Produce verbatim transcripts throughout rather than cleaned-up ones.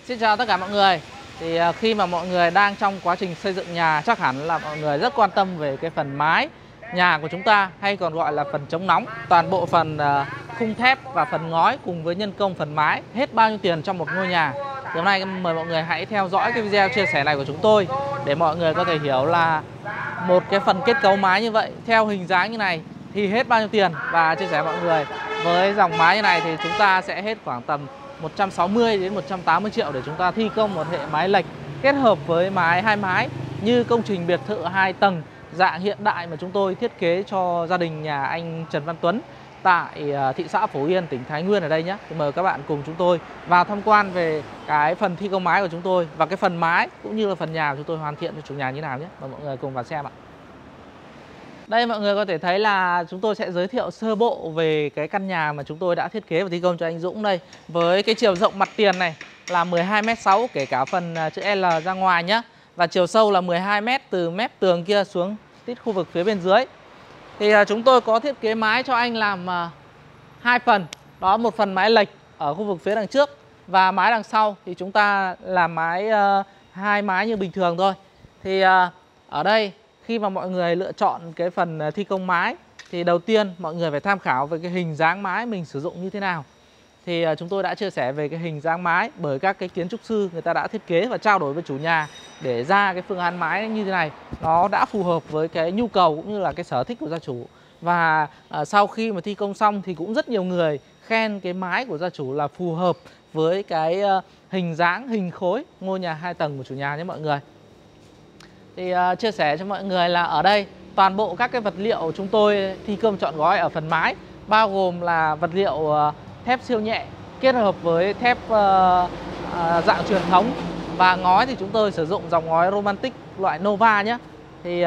Xin chào tất cả mọi người. Thì uh, khi mà mọi người đang trong quá trình xây dựng nhà, chắc hẳn là mọi người rất quan tâm về cái phần mái nhà của chúng ta, hay còn gọi là phần chống nóng. Toàn bộ phần uh, khung thép và phần ngói cùng với nhân công phần mái hết bao nhiêu tiền trong một ngôi nhà. Thì hôm nay mời mọi người hãy theo dõi cái video chia sẻ này của chúng tôi để mọi người có thể hiểu là một cái phần kết cấu mái như vậy theo hình dáng như này thì hết bao nhiêu tiền. Và chia sẻ mọi người với dòng mái như này thì chúng ta sẽ hết khoảng tầm một trăm sáu mươi đến một trăm tám mươi triệu để chúng ta thi công một hệ mái lệch kết hợp với mái hai mái như công trình biệt thự hai tầng dạng hiện đại mà chúng tôi thiết kế cho gia đình nhà anh Trần Văn Tuấn tại thị xã Phổ Yên, tỉnh Thái Nguyên ở đây nhé. Thì mời các bạn cùng chúng tôi vào tham quan về cái phần thi công mái của chúng tôi và cái phần mái cũng như là phần nhà của chúng tôi hoàn thiện cho chủ nhà như nào nhé. Mời mọi người cùng vào xem ạ. Đây mọi người có thể thấy là chúng tôi sẽ giới thiệu sơ bộ về cái căn nhà mà chúng tôi đã thiết kế và thi công cho anh Dũng đây. Với cái chiều rộng mặt tiền này là mười hai mét sáu kể cả phần chữ L ra ngoài nhé. Và chiều sâu là mười hai mét từ mép tường kia xuống tít khu vực phía bên dưới. Thì chúng tôi có thiết kế mái cho anh làm hai phần. Đó, một phần mái lệch ở khu vực phía đằng trước và mái đằng sau thì chúng ta làm mái hai mái như bình thường thôi. Thì ở đây khi mà mọi người lựa chọn cái phần thi công mái thì đầu tiên mọi người phải tham khảo về cái hình dáng mái mình sử dụng như thế nào. Thì chúng tôi đã chia sẻ về cái hình dáng mái bởi các cái kiến trúc sư người ta đã thiết kế và trao đổi với chủ nhà để ra cái phương án mái như thế này. Nó đã phù hợp với cái nhu cầu cũng như là cái sở thích của gia chủ. Và à, sau khi mà thi công xong thì cũng rất nhiều người khen cái mái của gia chủ là phù hợp với cái uh, hình dáng, hình khối ngôi nhà hai tầng của chủ nhà nhé mọi người. Thì uh, chia sẻ cho mọi người là ở đây toàn bộ các cái vật liệu chúng tôi thi công trọn gói ở phần mái, bao gồm là vật liệu uh, thép siêu nhẹ kết hợp với thép uh, uh, dạng truyền thống, và ngói thì chúng tôi sử dụng dòng ngói Romantic loại Nova nhé. Thì uh,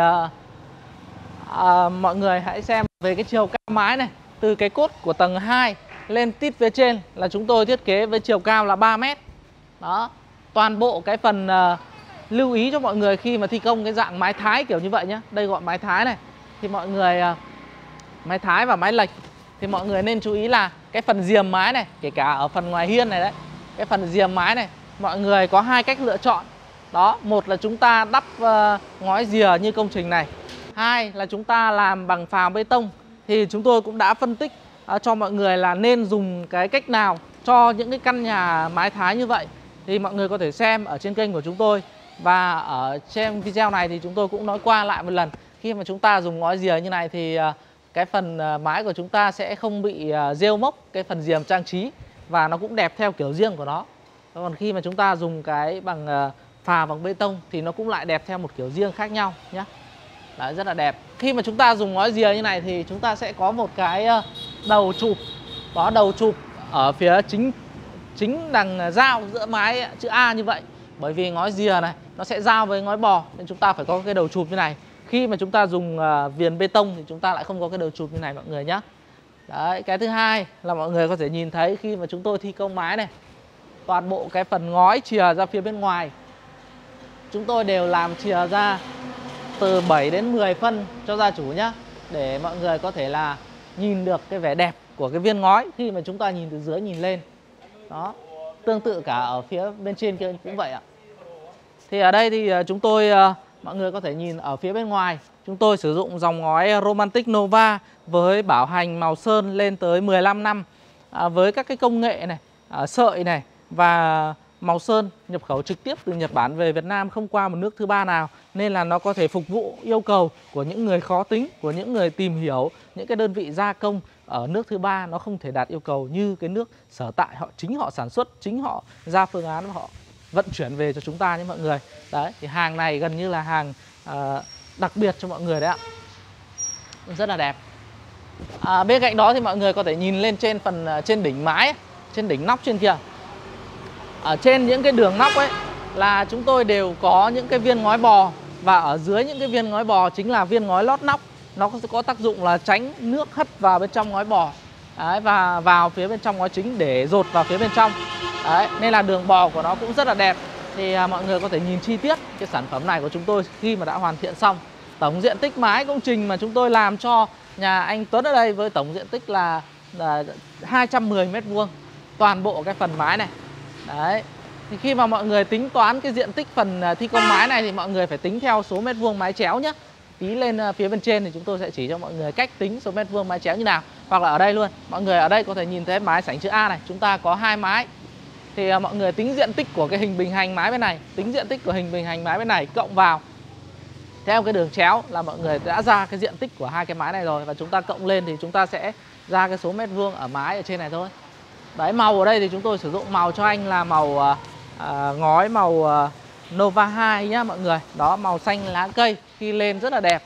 uh, mọi người hãy xem về cái chiều cao mái này, từ cái cốt của tầng hai lên tít phía trên là chúng tôi thiết kế với chiều cao là ba mét. Đó, toàn bộ cái phần uh, lưu ý cho mọi người khi mà thi công cái dạng mái thái kiểu như vậy nhé. Đây gọi mái thái này. Thì mọi người uh, mái thái và mái lệch thì mọi người nên chú ý là cái phần rìa mái này, kể cả ở phần ngoài hiên này đấy, cái phần rìa mái này mọi người có hai cách lựa chọn. Đó, một là chúng ta đắp uh, ngói rìa như công trình này, hai là chúng ta làm bằng phào bê tông. Thì chúng tôi cũng đã phân tích uh, cho mọi người là nên dùng cái cách nào cho những cái căn nhà mái thái như vậy. Thì mọi người có thể xem ở trên kênh của chúng tôi. Và ở trên video này thì chúng tôi cũng nói qua lại một lần. Khi mà chúng ta dùng ngói rìa như này thì uh, cái phần mái của chúng ta sẽ không bị rêu mốc cái phần rìa trang trí, và nó cũng đẹp theo kiểu riêng của nó. Còn khi mà chúng ta dùng cái bằng phà bằng bê tông thì nó cũng lại đẹp theo một kiểu riêng khác nhau nhé. Đấy, rất là đẹp. Khi mà chúng ta dùng ngói rìa như này thì chúng ta sẽ có một cái đầu chụp. Đó, đầu chụp ở phía chính chính đằng giao giữa mái chữ A như vậy. Bởi vì ngói rìa này nó sẽ giao với ngói bò nên chúng ta phải có cái đầu chụp như này. Khi mà chúng ta dùng uh, viền bê tông thì chúng ta lại không có cái đầu chụp như này mọi người nhé. Đấy, cái thứ hai là mọi người có thể nhìn thấy khi mà chúng tôi thi công mái này, toàn bộ cái phần ngói chìa ra phía bên ngoài chúng tôi đều làm chìa ra từ bảy đến mười phân cho gia chủ nhé, để mọi người có thể là nhìn được cái vẻ đẹp của cái viên ngói khi mà chúng ta nhìn từ dưới nhìn lên. Đó, tương tự cả ở phía bên trên kia cũng vậy ạ. Thì ở đây thì chúng tôi, mọi người có thể nhìn ở phía bên ngoài, chúng tôi sử dụng dòng ngói Romantic Nova với bảo hành màu sơn lên tới mười lăm năm, à, với các cái công nghệ này, à, sợi này và màu sơn nhập khẩu trực tiếp từ Nhật Bản về Việt Nam, không qua một nước thứ ba nào, nên là nó có thể phục vụ yêu cầu của những người khó tính, của những người tìm hiểu những cái đơn vị gia công ở nước thứ ba. Nó không thể đạt yêu cầu như cái nước sở tại họ chính họ sản xuất, chính họ ra phương án và họ vận chuyển về cho chúng ta nhé mọi người. Đấy, thì hàng này gần như là hàng uh, đặc biệt cho mọi người đấy ạ. Rất là đẹp. À, bên cạnh đó thì mọi người có thể nhìn lên trên phần uh, trên đỉnh mái, trên đỉnh nóc trên kia. Ở trên những cái đường nóc ấy là chúng tôi đều có những cái viên ngói bò, và ở dưới những cái viên ngói bò chính là viên ngói lót nóc. Nó sẽ có tác dụng là tránh nước hất vào bên trong ngói bò. Đấy, và vào phía bên trong ngói chính để dột vào phía bên trong. Đấy, nên là đường bò của nó cũng rất là đẹp. Thì à, mọi người có thể nhìn chi tiết cái sản phẩm này của chúng tôi khi mà đã hoàn thiện xong. Tổng diện tích mái công trình mà chúng tôi làm cho nhà anh Tuấn ở đây với tổng diện tích là, là hai trăm mười mét vuông. Toàn bộ cái phần mái này. Đấy, Thì khi mà mọi người tính toán cái diện tích phần thi công mái này thì mọi người phải tính theo số mét vuông mái chéo nhé. Tí lên phía bên trên thì chúng tôi sẽ chỉ cho mọi người cách tính số mét vuông mái chéo như nào. Hoặc là ở đây luôn, mọi người ở đây có thể nhìn thấy mái sảnh chữ A này, chúng ta có hai mái. Thì mọi người tính diện tích của cái hình bình hành mái bên này, tính diện tích của hình bình hành mái bên này cộng vào theo cái đường chéo là mọi người đã ra cái diện tích của hai cái mái này rồi. Và chúng ta cộng lên thì chúng ta sẽ ra cái số mét vuông ở mái ở trên này thôi. Đấy, màu ở đây thì chúng tôi sử dụng màu cho anh là màu à, ngói màu à, Nova hai nhá mọi người. Đó, màu xanh lá cây khi lên rất là đẹp.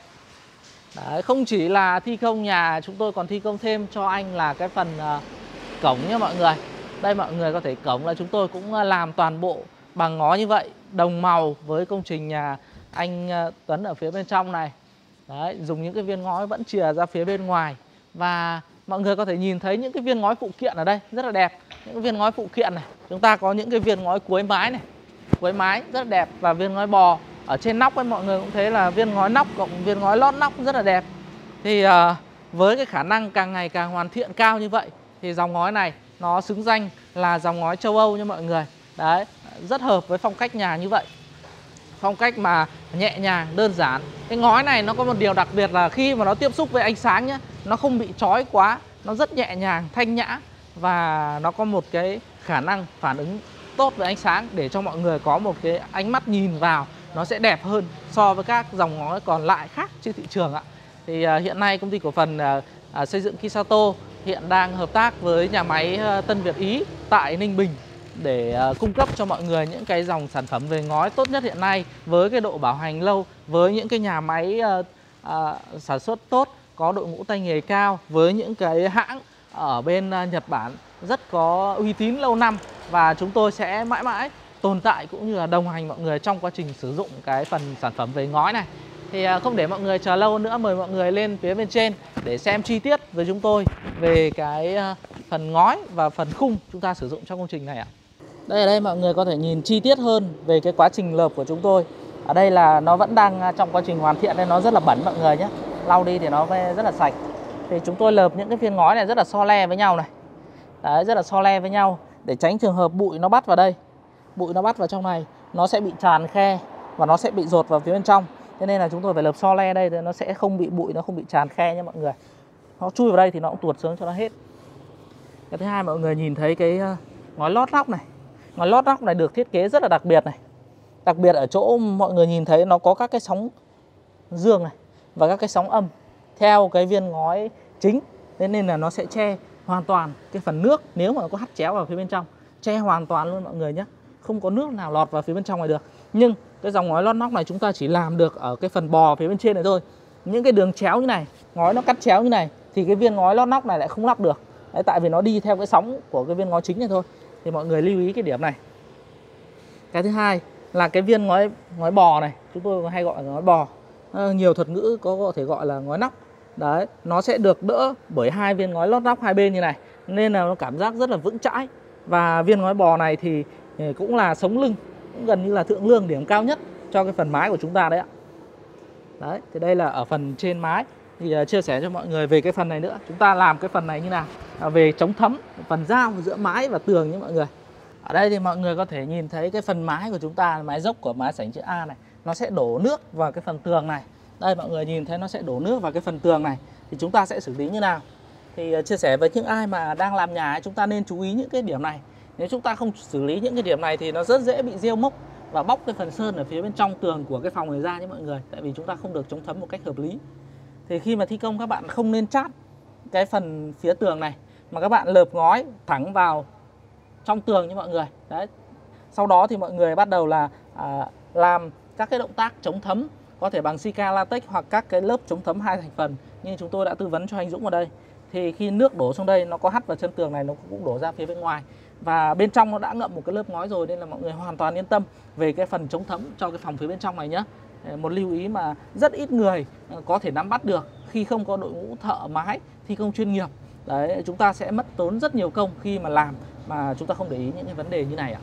Đấy, không chỉ là thi công nhà, chúng tôi còn thi công thêm cho anh là cái phần à, cổng nhá mọi người. Đây mọi người có thể cổng là chúng tôi cũng làm toàn bộ bằng ngói như vậy, đồng màu với công trình nhà anh Tuấn ở phía bên trong này. Đấy, dùng những cái viên ngói vẫn chìa ra phía bên ngoài. Và mọi người có thể nhìn thấy những cái viên ngói phụ kiện ở đây rất là đẹp. Những cái viên ngói phụ kiện này, chúng ta có những cái viên ngói cuối mái này, cuối mái rất là đẹp. Và viên ngói bò ở trên nóc ấy, mọi người cũng thấy là viên ngói nóc cộng viên ngói lót nóc rất là đẹp. Thì uh, với cái khả năng càng ngày càng hoàn thiện cao như vậy thì dòng ngói này nó xứng danh là dòng ngói châu Âu nha mọi người. Đấy, rất hợp với phong cách nhà như vậy. Phong cách mà nhẹ nhàng, đơn giản. Cái ngói này nó có một điều đặc biệt là khi mà nó tiếp xúc với ánh sáng nhá, nó không bị chói quá, nó rất nhẹ nhàng, thanh nhã. Và nó có một cái khả năng phản ứng tốt với ánh sáng để cho mọi người có một cái ánh mắt nhìn vào nó sẽ đẹp hơn so với các dòng ngói còn lại khác trên thị trường ạ. Thì uh, hiện nay công ty cổ phần uh, uh, xây dựng Kisato hiện đang hợp tác với nhà máy uh, Tân Việt Ý tại Ninh Bình để uh, cung cấp cho mọi người những cái dòng sản phẩm về ngói tốt nhất hiện nay với cái độ bảo hành lâu, với những cái nhà máy uh, uh, sản xuất tốt, có đội ngũ tay nghề cao, với những cái hãng ở bên uh, Nhật Bản rất có uy tín lâu năm. Và chúng tôi sẽ mãi mãi tồn tại cũng như là đồng hành mọi người trong quá trình sử dụng cái phần sản phẩm về ngói này. Thì uh, không để mọi người chờ lâu nữa, mời mọi người lên phía bên trên để xem chi tiết với chúng tôi về cái uh, phần ngói và phần khung chúng ta sử dụng trong công trình này ạ. Đây, ở đây mọi người có thể nhìn chi tiết hơn về cái quá trình lợp của chúng tôi. Ở đây là nó vẫn đang trong quá trình hoàn thiện nên nó rất là bẩn mọi người nhé. Lau đi thì nó rất là sạch. Thì chúng tôi lợp những cái viên ngói này rất là so le với nhau này. Đấy, rất là so le với nhau để tránh trường hợp bụi nó bắt vào đây. Bụi nó bắt vào trong này, nó sẽ bị tràn khe và nó sẽ bị dột vào phía bên trong. Thế nên là chúng tôi phải lợp so le đây thì nó sẽ không bị bụi, nó không bị tràn khe nha mọi người. Nó chui vào đây thì nó cũng tuột xuống cho nó hết. Cái thứ hai, mọi người nhìn thấy cái ngói lót nóc này. Ngói lót nóc này được thiết kế rất là đặc biệt này. Đặc biệt ở chỗ mọi người nhìn thấy nó có các cái sóng dương này và các cái sóng âm theo cái viên ngói chính. Thế nên là nó sẽ che hoàn toàn cái phần nước nếu mà nó có hắt chéo vào phía bên trong. Che hoàn toàn luôn mọi người nhé. Không có nước nào lọt vào phía bên trong này được. Nhưng cái dòng ngói lót nóc này chúng ta chỉ làm được ở cái phần bò phía bên trên này thôi. Những cái đường chéo như này, ngói nó cắt chéo như này thì cái viên ngói lót nóc này lại không lắp được. Đấy, tại vì nó đi theo cái sóng của cái viên ngói chính này thôi. Thì mọi người lưu ý cái điểm này. Cái thứ hai là cái viên ngói ngói bò này, chúng tôi hay gọi là ngói bò. À, nhiều thuật ngữ có có thể gọi là ngói nóc. Đấy, nó sẽ được đỡ bởi hai viên ngói lót nóc hai bên như này, nên là nó cảm giác rất là vững chãi. Và viên ngói bò này thì cũng là sống lưng, cũng gần như là thượng lương điểm cao nhất cho cái phần mái của chúng ta đấy ạ. Đấy, thì đây là ở phần trên mái. Thì uh, chia sẻ cho mọi người về cái phần này nữa. Chúng ta làm cái phần này như nào? À, về chống thấm, phần giao giữa mái và tường nhé mọi người. Ở đây thì mọi người có thể nhìn thấy cái phần mái của chúng ta, mái dốc của mái sảnh chữ A này, nó sẽ đổ nước vào cái phần tường này. Đây mọi người nhìn thấy nó sẽ đổ nước vào cái phần tường này. Thì chúng ta sẽ xử lý như nào? Thì uh, chia sẻ với những ai mà đang làm nhà, chúng ta nên chú ý những cái điểm này. Nếu chúng ta không xử lý những cái điểm này thì nó rất dễ bị rêu mốc và bóc cái phần sơn ở phía bên trong tường của cái phòng này ra nhé mọi người. Tại vì chúng ta không được chống thấm một cách hợp lý. Thì khi mà thi công các bạn không nên chát cái phần phía tường này, mà các bạn lợp ngói thẳng vào trong tường như mọi người. Đấy. Sau đó thì mọi người bắt đầu là à, làm các cái động tác chống thấm, có thể bằng Sika latex hoặc các cái lớp chống thấm hai thành phần như chúng tôi đã tư vấn cho anh Dũng ở đây. Thì khi nước đổ xuống đây nó có hắt vào chân tường này, nó cũng đổ ra phía bên ngoài. Và bên trong nó đã ngậm một cái lớp ngói rồi, nên là mọi người hoàn toàn yên tâm về cái phần chống thấm cho cái phòng phía bên trong này nhé. Một lưu ý mà rất ít người có thể nắm bắt được khi không có đội ngũ thợ mái thi công chuyên nghiệp. Đấy, chúng ta sẽ mất tốn rất nhiều công khi mà làm mà chúng ta không để ý những cái vấn đề như này ạ.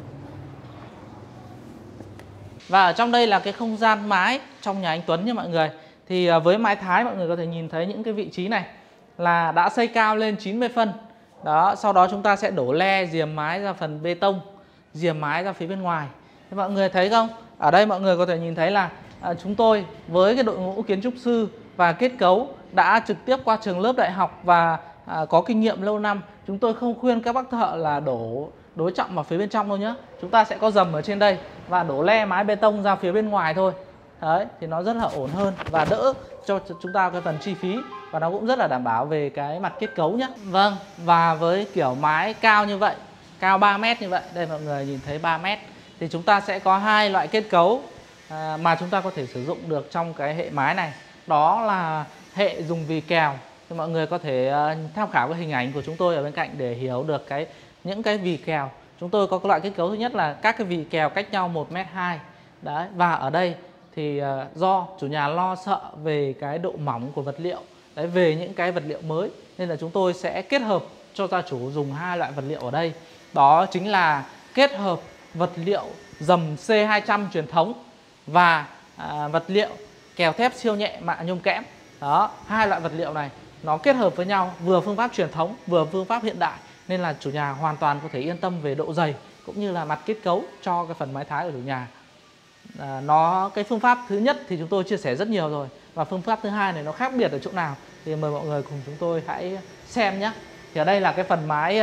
Và ở trong đây là cái không gian mái trong nhà anh Tuấn nha mọi người. Thì với mái Thái mọi người có thể nhìn thấy những cái vị trí này là đã xây cao lên chín mươi phân. Đó, sau đó chúng ta sẽ đổ le diềm mái ra phần bê tông. rìa mái ra phía bên ngoài. Thì mọi người thấy không? Ở đây mọi người có thể nhìn thấy là à, chúng tôi với cái đội ngũ kiến trúc sư và kết cấu đã trực tiếp qua trường lớp đại học và à, có kinh nghiệm lâu năm. Chúng tôi không khuyên các bác thợ là đổ đối trọng vào phía bên trong đâu nhé. Chúng ta sẽ có dầm ở trên đây và đổ le mái bê tông ra phía bên ngoài thôi. Đấy, thì nó rất là ổn hơn và đỡ cho chúng ta cái phần chi phí, và nó cũng rất là đảm bảo về cái mặt kết cấu nhé. Vâng, và với kiểu mái cao như vậy, cao ba mét như vậy, đây mọi người nhìn thấy ba mét, thì chúng ta sẽ có hai loại kết cấu à, mà chúng ta có thể sử dụng được trong cái hệ mái này. Đó là hệ dùng vì kèo. Thì mọi người có thể uh, tham khảo cái hình ảnh của chúng tôi ở bên cạnh để hiểu được cái những cái vì kèo. Chúng tôi có cái loại kết cấu thứ nhất là các cái vì kèo cách nhau một mét hai. Đấy, và ở đây thì uh, do chủ nhà lo sợ về cái độ mỏng của vật liệu, đấy, về những cái vật liệu mới, nên là chúng tôi sẽ kết hợp cho gia chủ dùng hai loại vật liệu ở đây. Đó chính là kết hợp vật liệu dầm C hai trăm truyền thống và à, vật liệu kèo thép siêu nhẹ mạ nhôm kẽm. Đó, hai loại vật liệu này nó kết hợp với nhau, vừa phương pháp truyền thống vừa phương pháp hiện đại, nên là chủ nhà hoàn toàn có thể yên tâm về độ dày cũng như là mặt kết cấu cho cái phần mái Thái của chủ nhà. À, nó cái phương pháp thứ nhất thì chúng tôi chia sẻ rất nhiều rồi, và phương pháp thứ hai này nó khác biệt ở chỗ nào thì mời mọi người cùng chúng tôi hãy xem nhé. Thì ở đây là cái phần mái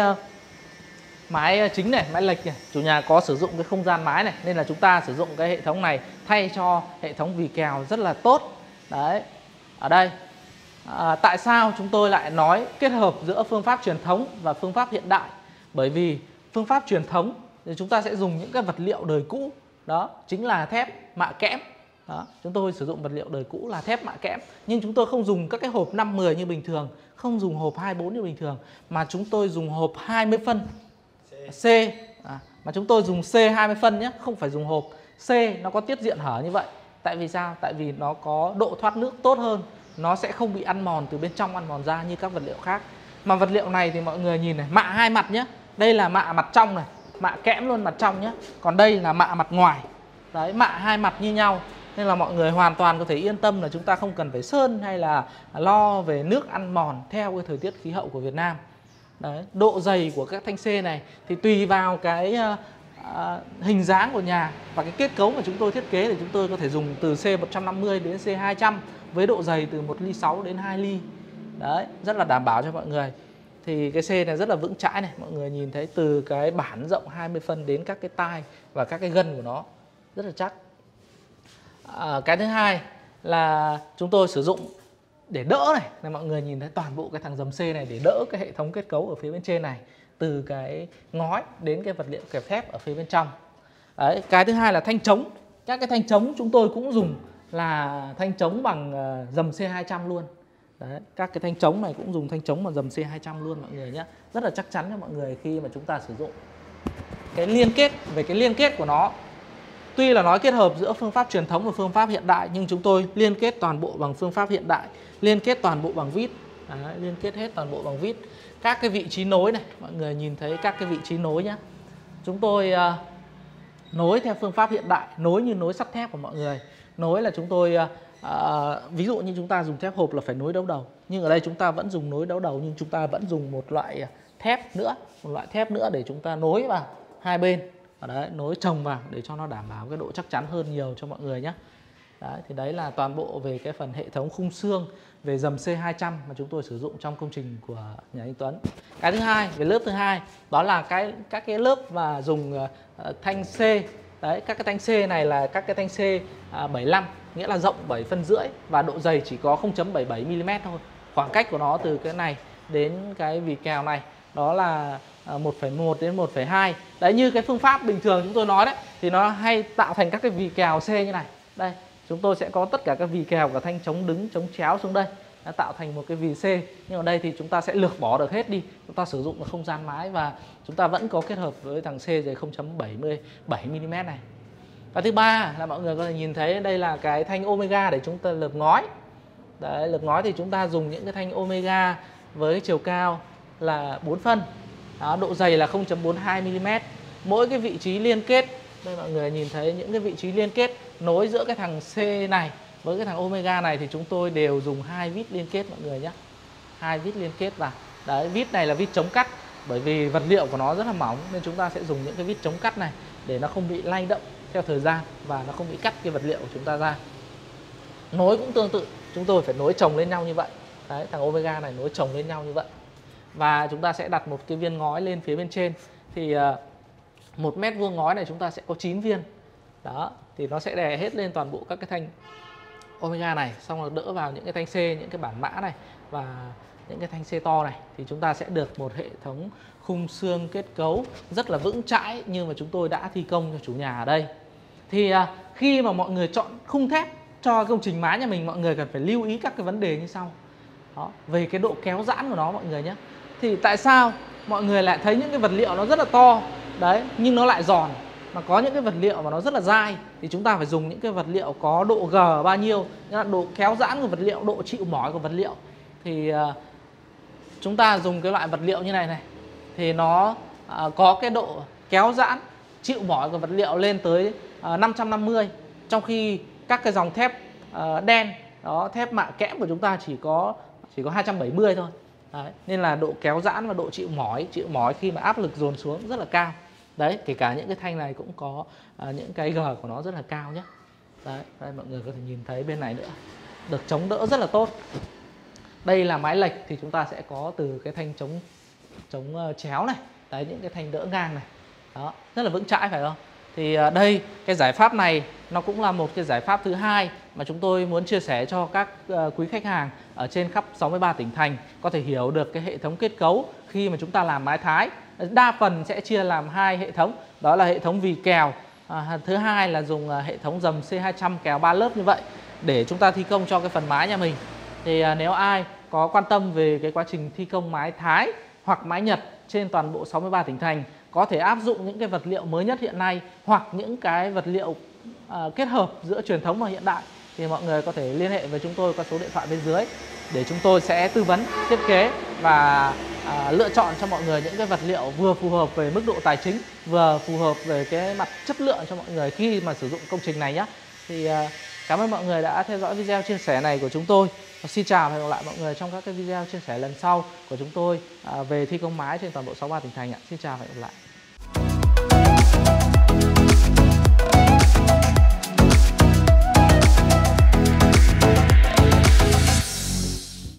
mái chính này, mái lệch này, chủ nhà có sử dụng cái không gian mái này, nên là chúng ta sử dụng cái hệ thống này thay cho hệ thống vì kèo rất là tốt. Đấy, ở đây à, tại sao chúng tôi lại nói kết hợp giữa phương pháp truyền thống và phương pháp hiện đại? Bởi vì phương pháp truyền thống thì chúng ta sẽ dùng những cái vật liệu đời cũ, đó chính là thép mạ kẽm. Đó, chúng tôi sử dụng vật liệu đời cũ là thép mạ kẽm, nhưng chúng tôi không dùng các cái hộp năm mười như bình thường, không dùng hộp hai bốn như bình thường, mà chúng tôi dùng hộp hai mươi phân C, à, mà chúng tôi dùng C hai mươi phân nhé, không phải dùng hộp. C nó có tiết diện hở như vậy. Tại vì sao? Tại vì nó có độ thoát nước tốt hơn, nó sẽ không bị ăn mòn từ bên trong, ăn mòn ra như các vật liệu khác. Mà vật liệu này thì mọi người nhìn này, mạ hai mặt nhé. Đây là mạ mặt trong này, mạ kẽm luôn mặt trong nhé. Còn đây là mạ mặt ngoài. Đấy, mạ hai mặt như nhau, nên là mọi người hoàn toàn có thể yên tâm là chúng ta không cần phải sơn hay là lo về nước ăn mòn theo cái thời tiết khí hậu của Việt Nam. Đấy, độ dày của các thanh C này thì tùy vào cái uh, uh, hình dáng của nhà và cái kết cấu mà chúng tôi thiết kế, thì chúng tôi có thể dùng từ C một trăm năm mươi đến C hai trăm với độ dày từ một ly sáu đến hai ly. Đấy, rất là đảm bảo cho mọi người. Thì cái C này rất là vững chãi này, mọi người nhìn thấy từ cái bản rộng hai mươi phân đến các cái tai và các cái gân của nó rất là chắc. À, cái thứ hai là chúng tôi sử dụng để đỡ này, này mọi người nhìn thấy toàn bộ cái thằng dầm C này để đỡ cái hệ thống kết cấu ở phía bên trên này, từ cái ngói đến cái vật liệu kẹp thép ở phía bên trong. Đấy, cái thứ hai là thanh chống. Các cái thanh chống chúng tôi cũng dùng là thanh chống bằng uh, dầm C hai trăm luôn. Đấy, các cái thanh chống này cũng dùng thanh chống bằng dầm C hai trăm luôn mọi người nhé. Rất là chắc chắn cho mọi người khi mà chúng ta sử dụng. Cái liên kết, về cái liên kết của nó, tuy là nói kết hợp giữa phương pháp truyền thống và phương pháp hiện đại, nhưng chúng tôi liên kết toàn bộ bằng phương pháp hiện đại, liên kết toàn bộ bằng vít. Đấy, liên kết hết toàn bộ bằng vít. Các cái vị trí nối này, mọi người nhìn thấy các cái vị trí nối nhé. Chúng tôi uh, nối theo phương pháp hiện đại, nối như nối sắt thép của mọi người. Nối là chúng tôi, uh, uh, ví dụ như chúng ta dùng thép hộp là phải nối đấu đầu, nhưng ở đây chúng ta vẫn dùng nối đấu đầu, nhưng chúng ta vẫn dùng một loại thép nữa, một loại thép nữa để chúng ta nối vào hai bên. Ở đấy, nối chồng vào để cho nó đảm bảo cái độ chắc chắn hơn nhiều cho mọi người nhé. Đấy, thì đấy là toàn bộ về cái phần hệ thống khung xương về dầm C hai trăm mà chúng tôi sử dụng trong công trình của nhà anh Tuấn. Cái thứ hai, về lớp thứ hai, đó là cái các cái lớp mà dùng uh, thanh C. Đấy, các cái thanh C này là các cái thanh C uh, bảy mươi lăm, nghĩa là rộng bảy phân rưỡi và độ dày chỉ có không phẩy bảy mươi bảy mi li mét thôi. Khoảng cách của nó từ cái này đến cái vì kèo này đó là một phẩy một đến một phẩy hai. Đấy, như cái phương pháp bình thường chúng tôi nói đấy, thì nó hay tạo thành các cái vì kèo C như này. Đây, chúng tôi sẽ có tất cả các vì kèo, cả thanh chống đứng, chống chéo xuống đây, đã tạo thành một cái vì C. Nhưng ở đây thì chúng ta sẽ lược bỏ được hết đi, chúng ta sử dụng không gian mái và chúng ta vẫn có kết hợp với thằng C dày không phẩy bảy mươi bảy mi li mét này. Và thứ ba là mọi người có thể nhìn thấy đây là cái thanh Omega để chúng ta lợp ngói. Đấy, lợp ngói thì chúng ta dùng những cái thanh Omega với chiều cao là bốn phân. Đó, độ dày là không phẩy bốn mươi hai mi li mét. Mỗi cái vị trí liên kết, đây mọi người nhìn thấy những cái vị trí liên kết nối giữa cái thằng C này với cái thằng Omega này thì chúng tôi đều dùng hai vít liên kết mọi người nhé. Hai vít liên kết vào. Đấy, vít này là vít chống cắt. Bởi vì vật liệu của nó rất là mỏng nên chúng ta sẽ dùng những cái vít chống cắt này để nó không bị lay động theo thời gian và nó không bị cắt cái vật liệu của chúng ta ra. Nối cũng tương tự, chúng tôi phải nối chồng lên nhau như vậy. Đấy, thằng Omega này nối chồng lên nhau như vậy. Và chúng ta sẽ đặt một cái viên ngói lên phía bên trên. Thì một mét vuông ngói này chúng ta sẽ có chín viên. Đó, thì nó sẽ đè hết lên toàn bộ các cái thanh Omega này, xong rồi đỡ vào những cái thanh C, những cái bản mã này và những cái thanh C to này, thì chúng ta sẽ được một hệ thống khung xương kết cấu rất là vững chãi như mà chúng tôi đã thi công cho chủ nhà ở đây. Thì à, khi mà mọi người chọn khung thép cho công trình mái nhà mình, mọi người cần phải lưu ý các cái vấn đề như sau. Đó, về cái độ kéo giãn của nó mọi người nhé. Thì tại sao mọi người lại thấy những cái vật liệu nó rất là to đấy nhưng nó lại giòn, mà có những cái vật liệu mà nó rất là dai thì chúng ta phải dùng những cái vật liệu có độ G bao nhiêu, là độ kéo giãn của vật liệu, độ chịu mỏi của vật liệu. Thì uh, chúng ta dùng cái loại vật liệu như này này thì nó uh, có cái độ kéo giãn chịu mỏi của vật liệu lên tới uh, năm trăm năm mươi, trong khi các cái dòng thép uh, đen đó, thép mạ kẽm của chúng ta chỉ có chỉ có hai trăm bảy mươi thôi. Đấy, nên là độ kéo giãn và độ chịu mỏi chịu mỏi khi mà áp lực dồn xuống rất là cao. Đấy, kể cả những cái thanh này cũng có uh, những cái G của nó rất là cao nhé. Đấy, đây mọi người có thể nhìn thấy bên này nữa, được chống đỡ rất là tốt. Đây là mái lệch thì chúng ta sẽ có từ cái thanh chống chống uh, chéo này, đấy, những cái thanh đỡ ngang này, đó, rất là vững chãi phải không? Thì uh, đây cái giải pháp này nó cũng là một cái giải pháp thứ hai mà chúng tôi muốn chia sẻ cho các uh, quý khách hàng ở trên khắp sáu mươi ba tỉnh thành có thể hiểu được cái hệ thống kết cấu khi mà chúng ta làm mái Thái. Đa phần sẽ chia làm hai hệ thống, đó là hệ thống vì kèo, à, thứ hai là dùng uh, hệ thống dầm C hai trăm kèo ba lớp như vậy để chúng ta thi công cho cái phần mái nhà mình. Thì uh, nếu ai có quan tâm về cái quá trình thi công mái Thái hoặc mái Nhật trên toàn bộ sáu mươi ba tỉnh thành, có thể áp dụng những cái vật liệu mới nhất hiện nay hoặc những cái vật liệu uh, kết hợp giữa truyền thống và hiện đại, thì mọi người có thể liên hệ với chúng tôi qua số điện thoại bên dưới để chúng tôi sẽ tư vấn thiết kế và à, lựa chọn cho mọi người những cái vật liệu vừa phù hợp về mức độ tài chính, vừa phù hợp về cái mặt chất lượng cho mọi người khi mà sử dụng công trình này nhé. Thì à, cảm ơn mọi người đã theo dõi video chia sẻ này của chúng tôi. Và xin chào và hẹn gặp lại mọi người trong các cái video chia sẻ lần sau của chúng tôi à, về thi công mái trên toàn bộ sáu mươi ba tỉnh thành ạ. Xin chào và hẹn gặp lại.